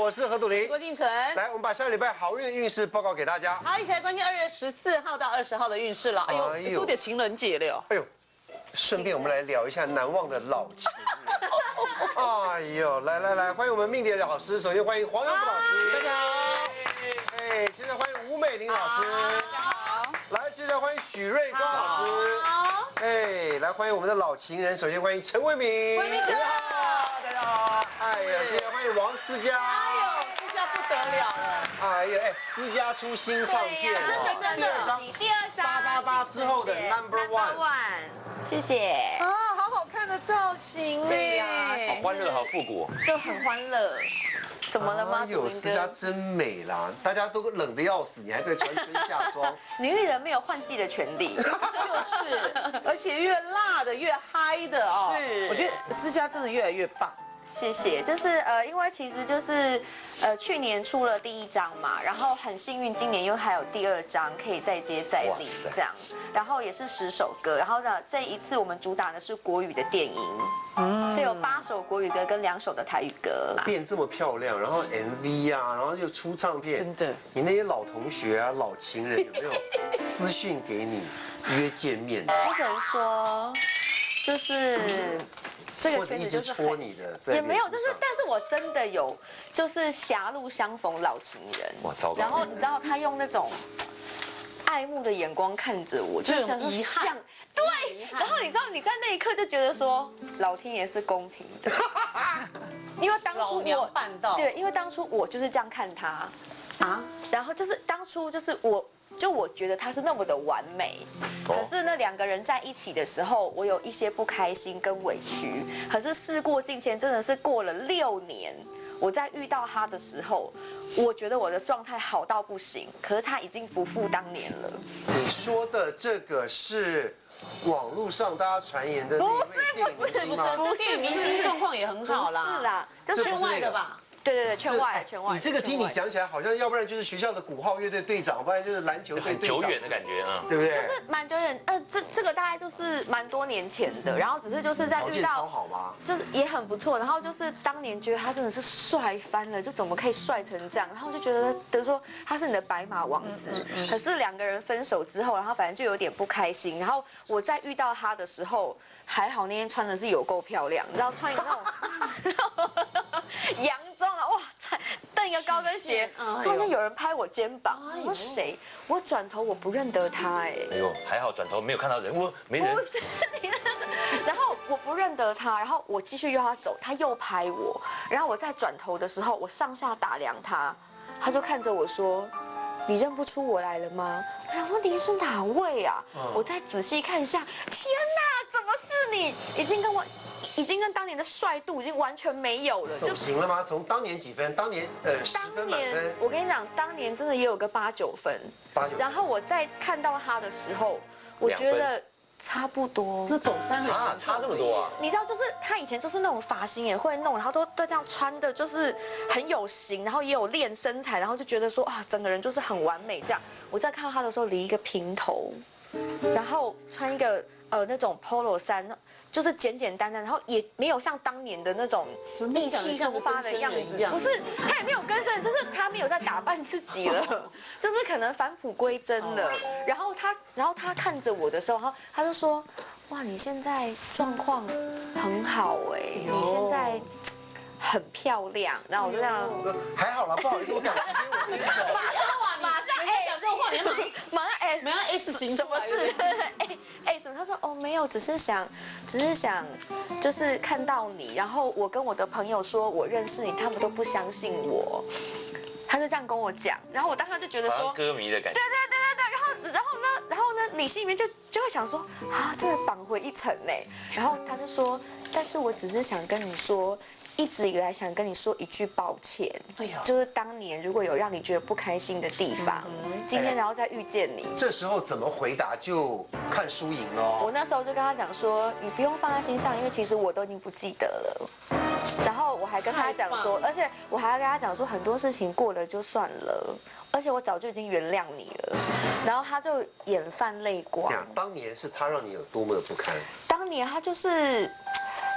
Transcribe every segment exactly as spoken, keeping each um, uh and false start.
我是何笃林， 郭敬淳。 来，我们把下礼拜好运的运势报告给大家。 好，一起来关心二月十四号到二十号的运势了。哎呦， 哎呦都得情人节了哟。 哎呦，顺便我们来聊一下难忘的老情人。哎呦，来来来，欢迎我们命理老师，首先欢迎黄永福老师， 大家好。 哎，接着欢迎吴美玲老师， 大家好。 来，接着欢迎许瑞光老师， 好。 哎，来欢迎我们的老情人，首先欢迎陈为民， 为民哥好，大家好。 哎呀，接着欢迎王思佳， 哎呦，这下不得了了。 哎呀，哎，思佳出新唱片， 真的真第二张， 的，第二张八八八之后的 Number One， 谢谢。 啊，好好看的造型对呀哎。 好欢乐，好复古。 就很欢乐。怎么了吗？ 哎呦，思佳真美啦！大家都冷得要死，你还在穿春夏装。 女艺人没有换季的权利。 就是，而且越辣的越嗨的哦。 是我觉得思佳真的越来越棒。 谢谢，就是呃，因为其实就是呃，去年出了第一张嘛，然后很幸运，今年又还有第二张可以再接再厉这样，然后也是十首歌，然后呢，这一次我们主打的是国语的电音，嗯，所以有八首国语歌跟两首的台语歌。 变这么漂亮，然后 M V 啊，然后又出唱片， 真的， 你那些老同学啊、老情人有没有私讯给你约见面？ 我只能说，就是。这个圈子就是戳你的， 也没有，就是但是我真的有，就是狭路相逢老情人。 哇，糟糕！ 然后你知道他用那种爱慕的眼光看着我，就是想说遗憾， 对。然后你知道你在那一刻就觉得说，老天爷是公平的，因为当初我办到， 对，因为当初我就是这样看他啊，然后就是当初就是我。就我觉得他是那么的完美，可是那两个人在一起的时候，我有一些不开心跟委屈。可是事过境迁，真的是过了六年，我在遇到他的时候，我觉得我的状态好到不行。可是他已经不复当年了。 你说的这个是网络上大家传言的那一位电影明星吗？ 不是，电影明星状况也很好啦。 是啦，就是圈外的吧。 对对对，圈外圈外。 你这个听你讲起来，好像要不然就是学校的鼓号乐队队长，不然就是篮球队队长， 很久远的感觉啊， 对不对？ 就是蛮久远，呃，这这个大概就是蛮多年前的，然后只是就是在遇到， 超好吗？ 就是也很不错，然后就是当年觉得他真的是帅翻了，就怎么可以帅成这样，然后就觉得得说他是你的白马王子，可是两个人分手之后，然后反正就有点不开心，然后我在遇到他的时候。还好那天穿的是有够漂亮，你知道穿一个那种洋装的，哇，蹬一个高跟鞋，突然间有人拍我肩膀，我说谁？我转头我不认得他，哎， 哎呦，还好转头没有看到人物，没人。 不是你，然后我不认得他，然后我继续要他走，他又拍我，然后我再转头的时候，我上下打量他，他就看着我说。你认不出我来了吗？我想说你是哪位啊？嗯、我再仔细看一下，天哪，怎么是你？已经跟我，已经跟当年的帅度已经完全没有了。 走形了吗？从当年几分？当年呃十分满分。 我跟你讲，当年真的也有个八九分。 八九。 然后我在看到他的时候，我觉得。差不多， 那走山啊，差这么多啊！ 你知道，就是他以前就是那种发型也会弄，然后都都这样穿的，就是很有型，然后也有练身材，然后就觉得说啊，整个人就是很完美这样。我在看到他的时候，理一个平头，然后穿一个呃那种 polo 衫，就是简简单单，然后也没有像当年的那种意气风发的样子，不是他也没有跟上，就是他没有在打扮自己了，就是可能返璞归真了。然后他，然后他看着我的时候，然后他就说：“哇，你现在状况很好哎，你现在很漂亮。”然后我就这样， 还好啦，不好意思，我赶时间，我先走。 马上哎， 讲这种话，你马马上哎， 马上 S 型什么事？哎哎什么？他说哦没有，只是想，只是想，就是看到你，然后我跟我的朋友说我认识你，他们都不相信我。他就这样跟我讲，然后我当时就觉得说， 歌迷的感觉。 对对对对对，然后然后呢，然后呢，你心里面就就会想说啊，真的绑回一层呢。然后他就说，但是我只是想跟你说。一直以来想跟你说一句抱歉，就是当年如果有让你觉得不开心的地方，今天然后再遇见你， 这时候怎么回答就看输赢喽。 我那时候就跟他讲说，你不用放在心上，因为其实我都已经不记得了。然后我还跟他讲说，而且我还要跟他讲说，很多事情过了就算了，而且我早就已经原谅你了。然后他就眼泛泪光。 当年是他让你有多么的不堪？ 当年他就是。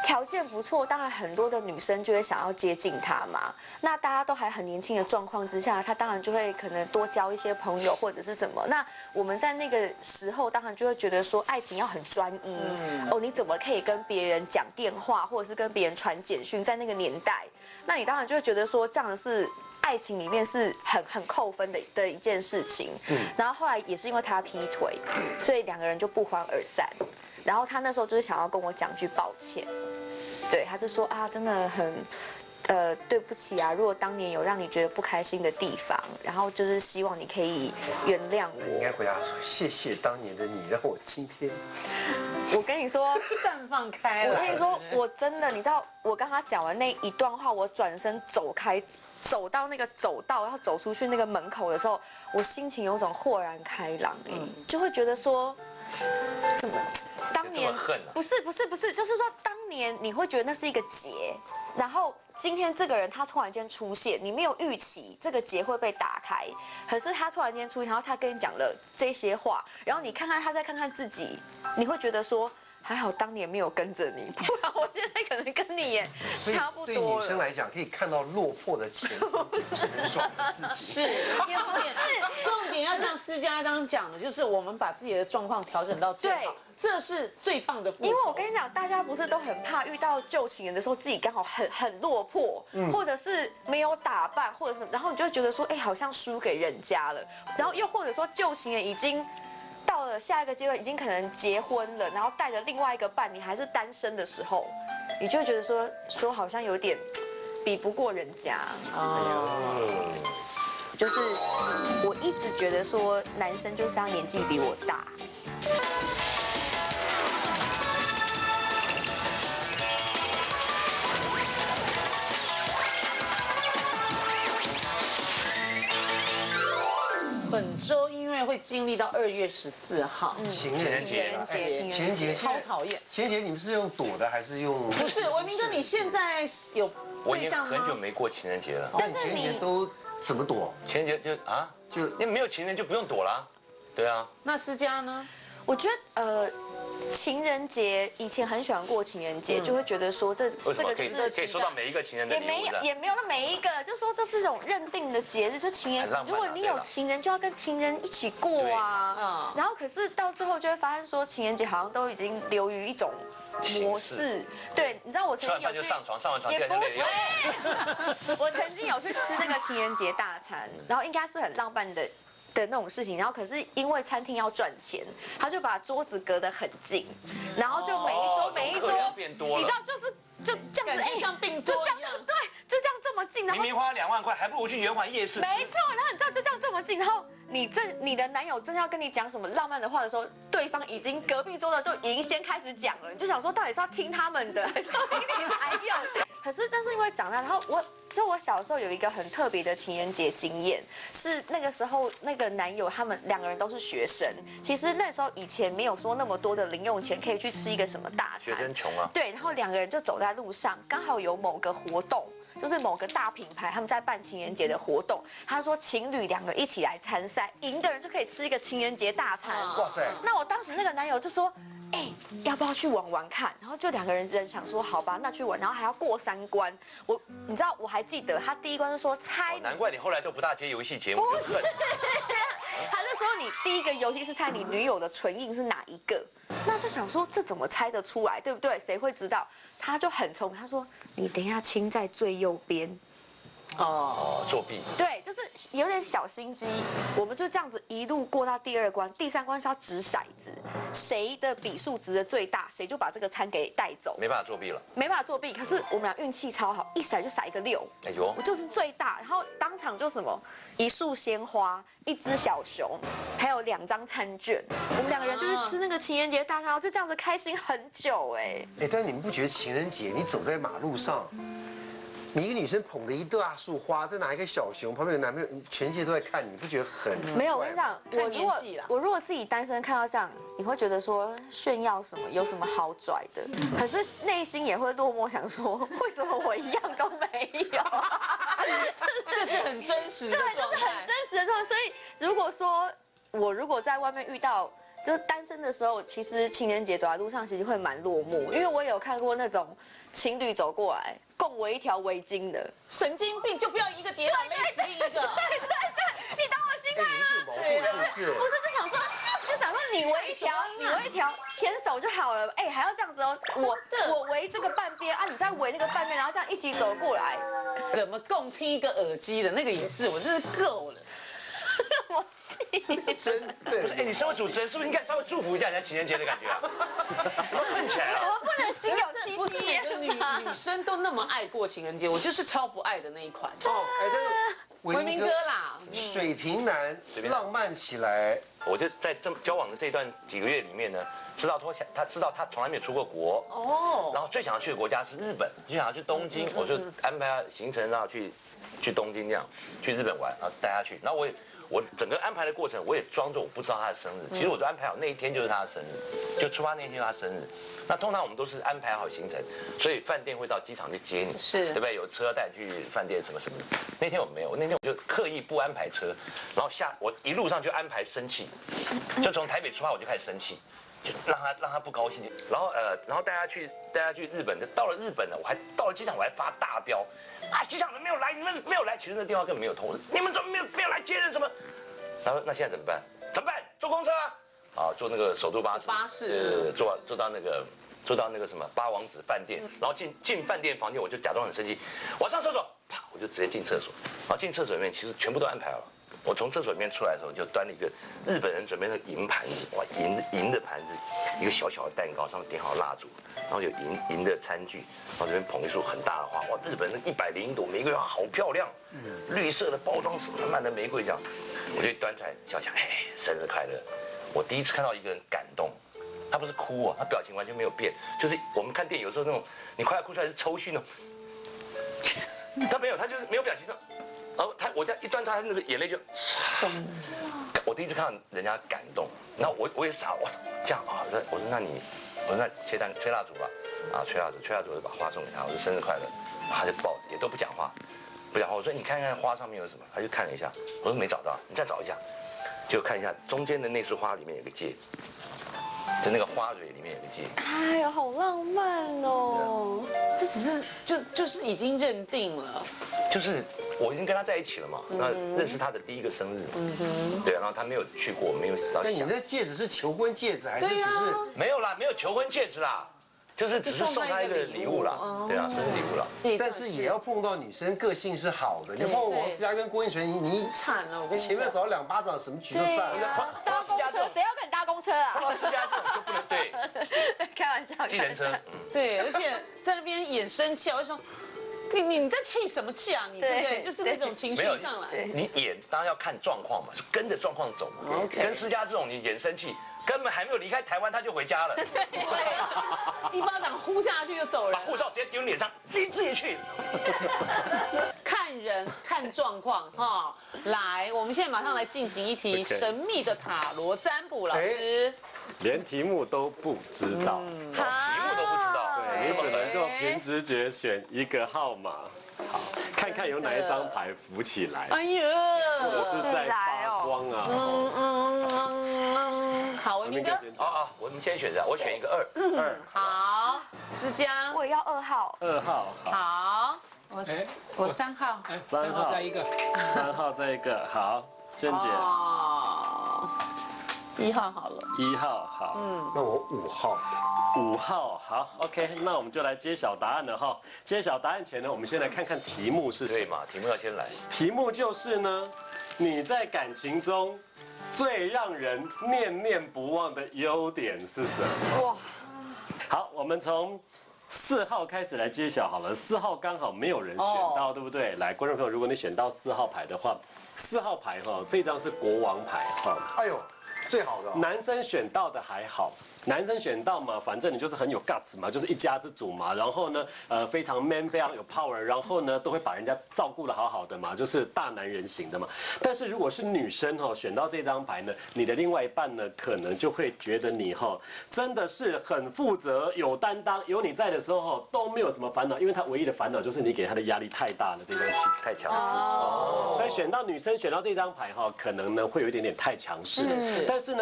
条件不错，当然很多的女生就会想要接近他嘛。那大家都还很年轻的状况之下，他当然就会可能多交一些朋友或者是什么。那我们在那个时候，当然就会觉得说，爱情要很专一。哦，你怎么可以跟别人讲电话，或者是跟别人传简讯？在那个年代，那你当然就会觉得说，这样是爱情里面是很很扣分的的一件事情。嗯。然后后来也是因为他劈腿，所以两个人就不欢而散。然后他那时候就是想要跟我讲句抱歉，对，他就说啊，真的很，呃，对不起啊，如果当年有让你觉得不开心的地方，然后就是希望你可以原谅我。 你应该回答说，谢谢当年的你，让我今天。 我跟你说， 绽放开了。 我跟你说，我真的，你知道，我跟他讲完那一段话，我转身走开，走到那个走道，然后走出去那个门口的时候，我心情有种豁然开朗，哎，就会觉得说，怎么？当年不是不是不是，就是说当年你会觉得那是一个结，然后今天这个人他突然间出现，你没有预期这个结会被打开，可是他突然间出现，然后他跟你讲了这些话，然后你看看他再看看自己，你会觉得说还好当年没有跟着你，不然我现在可能跟你也差不多了。 对女生来讲，可以看到落魄的前夫不是很爽的事情。 是，重点重点要像施家刚讲的，就是我们把自己的状况调整到最好。这是最棒的复仇。 因为我跟你讲，大家不是都很怕遇到旧情人的时候，自己刚好很很落魄，嗯、或者是没有打扮，或者是，然后你就觉得说，哎，好像输给人家了。然后又或者说旧情人已经到了下一个阶段，已经可能结婚了，然后带着另外一个伴，你还是单身的时候，你就会觉得说，说好像有点比不过人家。哦。就是我一直觉得说，男生就是要年纪比我大。 本周音乐会经历到二月十四号情人节，情人节超讨厌。 情人节你们是用躲的还是用？ 不是，文明哥，你现在有我已经很久没过情人节了。 但是情人节都怎么躲？ 情人节就啊，就你没有情人就不用躲啦。对啊。 那思佳呢？ 我觉得呃。情人节以前很喜欢过情人节，就会觉得说这这个就是可以收到每一个情人的礼物， 也没有也没有那每一个，就说这是一种认定的节日，就情人。如果你有情人，就要跟情人一起过啊。然后可是到最后就会发现说，情人节好像都已经流于一种模式。对，你知道我曾经有去上床，上完床也不是。 我曾经有去吃那个情人节大餐，然后应该是很浪漫的。的那种事情，然后可是因为餐厅要赚钱，他就把桌子隔得很近，然后就每一桌每一桌，你知道就是就这样子， 哎，像并桌一样， 对，就这样这么近，然后明明花两万块，还不如去圆环夜市。 没错，然后你知道就这样这么近，然后你正你的男友正要跟你讲什么浪漫的话的时候，对方已经隔壁桌的都已经先开始讲了，你就想说到底是要听他们的，还是要听你男友？可是但是因为长大，然后我。就我小时候有一个很特别的情人节经验，是那个时候那个男友他们两个人都是学生，其实那时候以前没有说那么多的零用钱可以去吃一个什么大餐， 学生穷啊。 对，然后两个人就走在路上，刚好有某个活动，就是某个大品牌他们在办情人节的活动，他说情侣两个一起来参赛，赢的人就可以吃一个情人节大餐。哇塞！那我当时那个男友就说。哎，要不要去玩玩看？然后就两个人人想说，好吧，那去玩，然后还要过三关。我，你知道，我还记得他第一关就说猜。 难怪你后来都不大接游戏节目。 不是，他就说你第一个游戏是猜你女友的唇印是哪一个，那就想说这怎么猜得出来，对不对？谁会知道？他就很聪明，他说你等一下亲在最右边。 哦，作弊。 对，就是有点小心机。我们就这样子一路过到第二关，第三关是要掷骰子，谁的笔数值的最大，谁就把这个餐给带走。 没办法作弊了。 没办法作弊，可是我们俩运气超好，一骰就骰一个六。哎呦，我就是最大，然后当场就什么一束鲜花，一只小熊，还有两张餐券。我们两个人就是吃那个情人节大餐，就这样子开心很久哎。 哎，但你们不觉得情人节你走在马路上？你一个女生捧着一大束花，再拿一个小熊，旁边有男朋友，全世界都在看你，不觉得很？ 没有，我跟你讲，我如果我如果自己单身看到这样，你会觉得说炫耀什么，有什么好拽的？可是内心也会落寞，想说为什么我一样都没有？ 这是很真实的状态， 对，这是很真实的状态。所以如果说我如果在外面遇到。就是单身的时候，其实情人节走在路上其实会蛮落寞，因为我有看过那种情侣走过来，共围一条围巾的， 神经病就不要一个跌倒勒死另一个。 对对对，你懂我心态哎，你是有毛病是不是？ 不是就想说，就想说你围一条，你围一条牵手就好了，哎，还要这样子哦，我我围这个半边啊，你再围那个半边，然后这样一起走过来， 怎么共听一个耳机的那个也是，我真是够了。 我气。 真的， 哎，你身为主持人，是不是应该稍微祝福一下人家情人节的感觉啊？怎么恨起来了？ 我们不能心有不是戚每个女戚吗？ 女生都那么爱过情人节，我就是超不爱的那一款。 哦，哎，但是维明哥啦， 水瓶男浪漫起来， 我就在这交往的这段几个月里面呢，知道他想，他知道他从来没有出过国哦，然后最想要去的国家是日本，就想要去东京，我就安排行程让他去去东京这样，去日本玩，然后带他去，然后我也。我整个安排的过程，我也装作我不知道他的生日。其实我就安排好那一天就是他的生日，就出发那一天就是他生日。那通常我们都是安排好行程，所以饭店会到机场去接你， 是对不对？有车带你去饭店什么什么的。那天我没有，那天我就刻意不安排车，然后下我一路上就安排生气，就从台北出发我就开始生气。就让他让他不高兴，然后呃，然后带他去带他去日本，到了日本呢，我还到了机场我还发大飙，啊，机场人没有来，你们没有来，其实那电话根本没有通，你们怎么没有没有来接人什么？他说那现在怎么办？怎么办？坐公车啊？啊，坐那个首都巴士。 巴士。 呃，坐坐到那个坐到那个什么八王子饭店，然后进进饭店房间，我就假装很生气，我上厕所，啪，我就直接进厕所，然后进厕所里面其实全部都安排好了。我从厕所里面出来的时候，就端了一个日本人准备的银盘子，哇，银银的盘子，一个小小的蛋糕，上面点好蜡烛，然后有银银的餐具，然后这边捧一束很大的花，哇，日本人一百零一朵玫瑰花好漂亮，绿色的包装，满满的玫瑰这样，我就端出来笑笑，嘿，生日快乐！我第一次看到一个人感动，他不是哭啊，他表情完全没有变，就是我们看电影有时候那种你快要哭出来是抽搐那种，他没有，他就是没有表情的。然后他，我这样一端，他那个眼泪就，我第一次看到人家感动，然后我我也傻，我操，这样啊，我说那你，我说那切蛋吹蜡烛吧，啊吹蜡烛，吹蜡烛就把花送给他，我说生日快乐，然后他就抱着，也都不讲话，不讲话，我说你看看花上面有什么，他就看了一下，我说没找到，你再找一下，就看一下中间的那束花里面有个戒，就那个花蕊里面有个戒， 哎呀，好浪漫哦！ 这只是就就是已经认定了， 就是我已经跟他在一起了嘛，那认识他的第一个生日，对，然后他没有去过，没有老那你想， 那戒指是求婚戒指还是只是？ 没有啦，没有求婚戒指啦，就是只是送他一个礼物啦，对啊，生日礼物啦。 但是也要碰到女生个性是好的，你碰到王思佳跟郭英权，你你惨了，我跟你前面找两巴掌，什么局都对散了。 啊，搭公车谁要跟你搭公车啊？ 碰到私家这种就不能对， 开玩笑， 计程车， 对，而且在那边演生气啊，我就说你你你在气什么气啊？你对不对？就是那种情绪上来。 你演当然要看状况嘛，是跟着状况走嘛。跟私家这种你演生气，根本还没有离开台湾他就回家了， 对，一巴掌呼下去就走人， 把护照直接丢你脸上，你自己去。 看人看状况哈。来，我们现在马上来进行一题神秘的塔罗占卜，老师。 连题目都不知道， 题目都不知道， 你只能够凭直觉选一个号码，好，看看有哪一张牌浮起来， 哎呀， 或者是在发光啊。 嗯嗯嗯，好，文明哥， 啊啊，我们先选择，我选一个二二， 好，思佳， 我也要二号。 二号好， 好， 我我三号， 三号再一个， 三号再一个，好，娟姐哦，一号好了， 一号好， 那我五号， 五号好 ，OK，那我们就来揭晓答案了哈。揭晓答案前呢，我们先来看看题目是什么。 对嘛？题目要先来。 题目就是呢，你在感情中最让人念念不忘的优点是什么？ 哇， 好，我们从四号开始来揭晓好了。四号刚好没有人选到，对不对？来，观众朋友，如果你选到四号牌的话，四号牌哈，这张是国王牌哈。 哎呦，最好的哦。 男生选到的还好，男生选到嘛，反正你就是很有 guts 嘛，就是一家之主嘛。然后呢，呃，非常 man， 非常有 power， 然后呢，都会把人家照顾得好好的嘛，就是大男人型的嘛。但是如果是女生哈，选到这张牌呢，你的另外一半呢，可能就会觉得你哈真的是很负责、有担当，有你在的时候哈都没有什么烦恼，因为他唯一的烦恼就是你给他的压力太大了，这张气势太强势哦。所以选到女生选到这张牌哈，可能呢会有一点点太强势了。但是呢。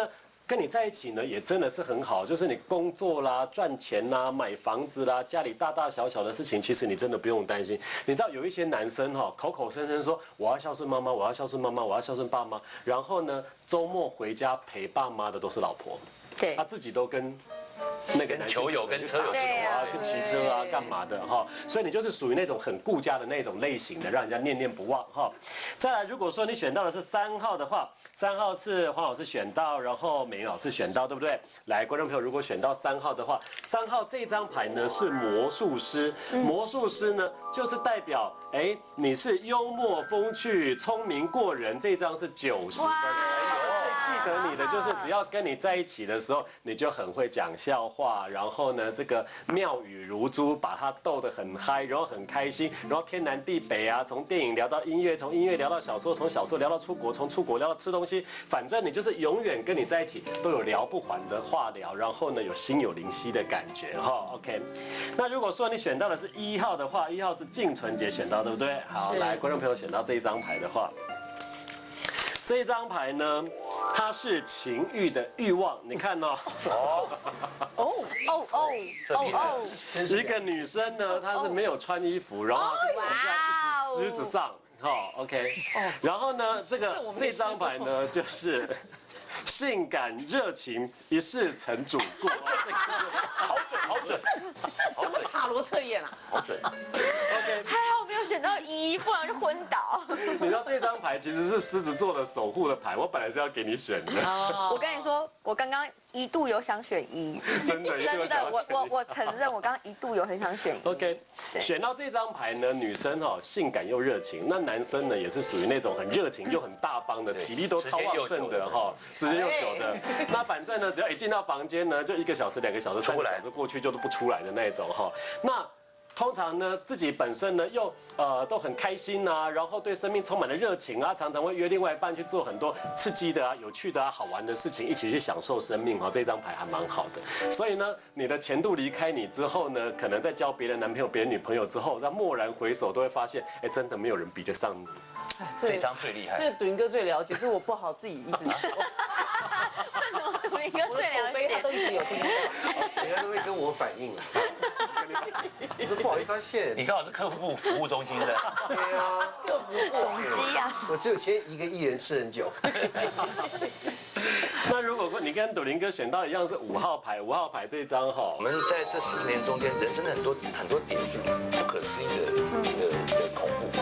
跟你在一起呢，也真的是很好，就是你工作啦、赚钱啦、买房子啦、家里大大小小的事情，其实你真的不用担心。你知道有一些男生哈，口口声声说我要孝顺妈妈，我要孝顺妈妈，我要孝顺爸妈，然后呢，周末回家陪爸妈的都是老婆， 对他自己都跟。那个男球友跟车友球啊，去骑车啊，干嘛的哈？所以你就是属于那种很顾家的那种类型的，让人家念念不忘哈。再来，如果说你选到的是三号的话，三号是黄老师选到，然后美玲老师选到，对不对？来，观众朋友，如果选到三号的话，三号这张牌呢是魔术师，魔术师呢就是代表哎你是幽默风趣、聪明过人，这张是九十分。记得你的就是，只要跟你在一起的时候，你就很会讲笑话，然后呢，这个妙语如珠，把他逗得很嗨，然后很开心，然后天南地北啊，从电影聊到音乐，从音乐聊到小说，从小说聊到出国，从出国聊到吃东西，反正你就是永远跟你在一起都有聊不完的话聊，然后呢有心有灵犀的感觉哈。OK， 那如果说你选到的是一号的话，一号是静纯姐选到，对不对？好，来，观众朋友选到这一张牌的话。这一张牌呢，它是情欲的欲望，你看哦， 哦哦哦哦哦， 一个女生呢，她是没有穿衣服，然后是骑在一只狮子上，哈 ，OK， 然后呢，这个这张牌呢就是。性感热情，一世成主顾。 好准，好准， 这什么塔罗测验啊？ 好准。 OK， 还好没有选到一，不然就昏倒。 你知道这张牌其实是狮子座的守护的牌，我本来是要给你选的。 我跟你说，我刚刚一度有想选一， 真的， 真的，我我我承认，我刚刚一度有很想选一。 OK， 选到这张牌呢，女生哦性感又热情，那男生呢也是属于那种很热情又很大方的，体力都超旺盛的哈。时间又久的，那反正呢，只要一进到房间呢，就一个小时、两个小时、三个小时过去就都不出来的那种哈。那通常呢，自己本身呢又呃都很开心啊，然后对生命充满了热情啊，常常会约另外一半去做很多刺激的啊、有趣的啊、好玩的事情，一起去享受生命哈。这张牌还蛮好的，所以呢，你的前度离开你之后呢，可能在交别的男朋友、别的女朋友之后，让蓦然回首，都会发现，哎，真的没有人比得上你。 这张最厉害， 这个杜云哥最了解，这我不好自己一直说。 为什么杜云哥最了解？他解？ 都一直有听到， 人家都会跟我反映啊。我说不好意思，发现你刚好是客户服务中心的。 对啊， 客服总机啊。 我只有签一个艺人吃很久。 那如果你跟杜林哥选到一样是五号牌，五号牌这一张哈， 我们在这四十年中间，人生的很多很多点是不可思议的一个一个恐怖。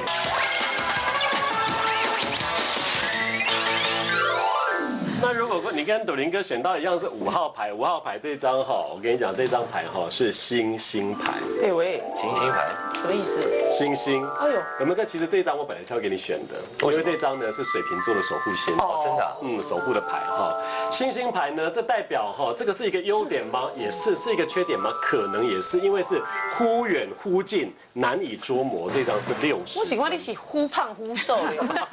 那如果你跟杜林哥选到一样是五号牌，五号牌这张哈，我跟你讲，这张牌哈是星星牌。 哎喂， 星星牌什么意思？ 星星。 哎呦， 有没有看？其实这一张我本来是要给你选的，因为这张呢是水瓶座的守护星。 哦，真的。 嗯，守护的牌哈。星星牌呢，这代表哈，这个是一个优点吗？也是，是一个缺点吗？可能也是，因为是忽远忽近，难以捉摸。这张是六十。 我喜欢你是忽胖忽瘦的。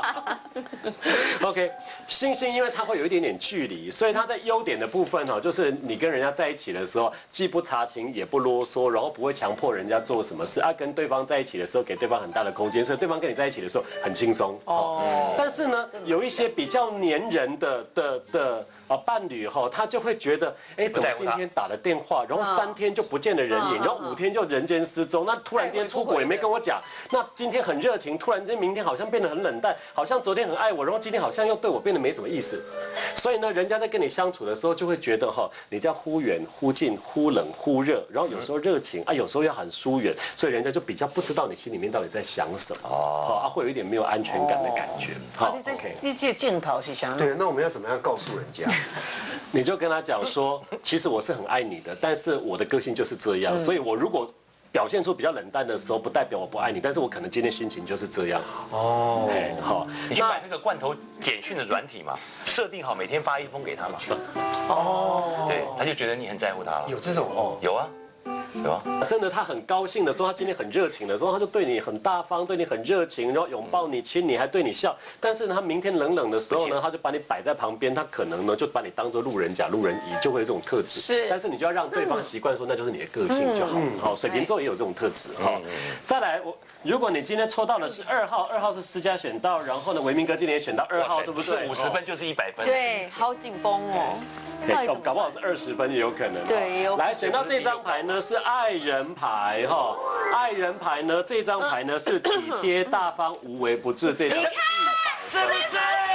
OK， 星星因为它会有一点点距离，所以它在优点的部分哈，就是你跟人家在一起的时候，既不查情也不啰嗦，然后不会强迫人家做什么事啊。跟对方在一起的时候，给对方很大的空间，所以对方跟你在一起的时候很轻松。哦。但是呢，有一些比较黏人的的的啊伴侣哈，他就会觉得，哎，怎么今天打了电话，然后三天就不见了人影，然后五天就人间失踪，那突然间出国也没跟我讲，那今天很热情，突然间明天好像变得很冷淡，好像昨天很爱我，然后今天好像又对我变得没什么意思。所以呢，人家在跟你相处的时候，就会觉得哈，你这样忽远忽近，忽冷忽热，然后有时候热情啊，有时候又很疏远，所以人家就比较不知道你心里面到底在想什么，好啊，会有一点没有安全感的感觉。好 ，OK。 你这镜头是想对，那我们要怎么样告诉人家？ 你就跟他讲说，其实我是很爱你的，但是我的个性就是这样，所以我如果表现出比较冷淡的时候，不代表我不爱你，但是我可能今天心情就是这样。哦，哎，好， 你去买那个罐头简讯的软体嘛，设定好每天发一封给他嘛。哦，对，他就觉得你很在乎他了。 有这种哦？ 有啊。 有啊， 真的，他很高兴的时候，他今天很热情的时候，他就对你很大方，对你很热情，然后拥抱你、亲你，还对你笑。但是呢，他明天冷冷的时候呢，他就把你摆在旁边，他可能呢就把你当做路人甲、路人乙，就会有这种特质。 是， 但是你就要让对方习惯说，那就是你的个性就好。好，水瓶座也有这种特质哈。再来，我如果你今天抽到的是二号，二号是私家选到，然后呢，维明哥今天也选到二号，对不对？ 五十分就是一百分。 对，好紧绷哦。 搞搞不好是二十分也有可能。 对，也有。 来选到这张牌呢是爱人牌哈，爱人牌呢这张牌呢是体贴大方、无微不至这张。你看， 是不是？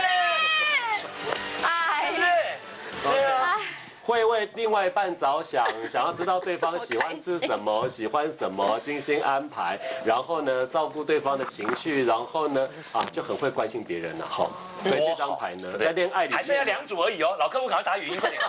哎， 对不对？对啊。 会为另外一半着想，想要知道对方喜欢吃什么，喜欢什么，精心安排，然后呢照顾对方的情绪，然后呢啊就很会关心别人了哈。所以这张牌呢在恋爱里还剩下两组而已哦，老客户赶快打语音快点。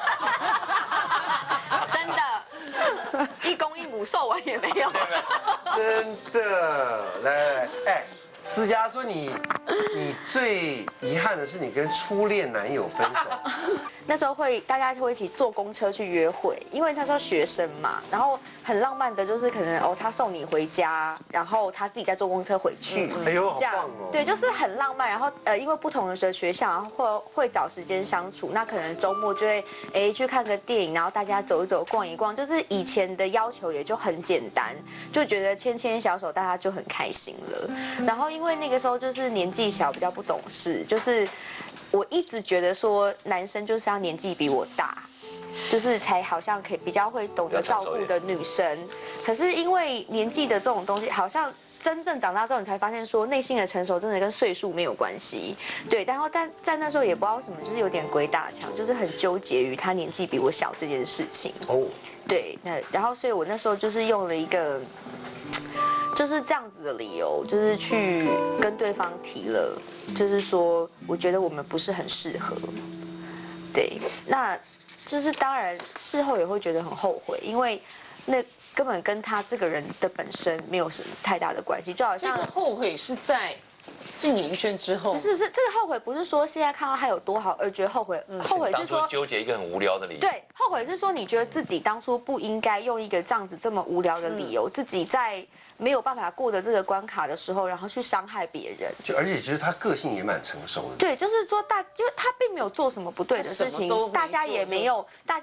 真的，一公一母售完也没有。 真的，来来来，哎，思佳说你你最遗憾的是你跟初恋男友分手。 那时候会大家会一起坐公车去约会，因为那时候学生嘛，然后很浪漫的，就是可能哦他送你回家，然后他自己再坐公车回去， 哎呦，好棒哦！ 对，就是很浪漫。然后呃，因为不同的学校，然后会会找时间相处，那可能周末就会哎去看个电影，然后大家走一走、逛一逛，就是以前的要求也就很简单，就觉得牵牵小手大家就很开心了。然后因为那个时候就是年纪小，比较不懂事，就是。我一直觉得说，男生就是要年纪比我大，就是才好像可以比较会懂得照顾的女生。可是因为年纪的这种东西，好像真正长大之后，你才发现说，内心的成熟真的跟岁数没有关系。对，然后但在那时候也不知道为什么，就是有点鬼打墙，就是很纠结于他年纪比我小这件事情。哦，对，那然后所以我那时候就是用了一个。就是这样子的理由，就是去跟对方提了，就是说，我觉得我们不是很适合。对，那就是当然事后也会觉得很后悔，因为那根本跟他这个人的本身没有什么太大的关系，就好像这个后悔是在进演艺圈之后， 不是不是这个后悔不是说现在看到他有多好而觉得后悔，后悔是说纠结一个很无聊的理由。 对，后悔是说你觉得自己当初不应该用一个这样子这么无聊的理由，自己在。没有办法过的这个关卡的时候，然后去伤害别人， 就而且觉得他个性也蛮成熟的。 对，就是说大，就是他并没有做什么不对的事情，大家也没有大。